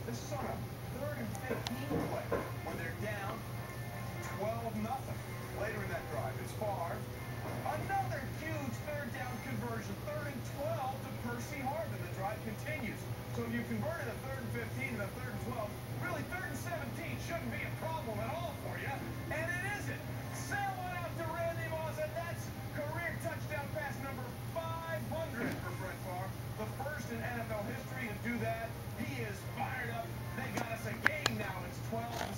This is on a 3rd and 15 play where they're down 12-0. Later in that drive, it's Favre. Another huge third down conversion, 3rd and 12 to Percy Harvin. The drive continues. So if you converted a 3rd and 15 and a 3rd and 12, really 3rd and 17 shouldn't be a problem at all for you. And it isn't. Sail one out to Randy Moss, and that's career touchdown pass number 500 for Brett Favre. The first in NFL history to do that. He is fired up. They got us a game now. It's 12-7.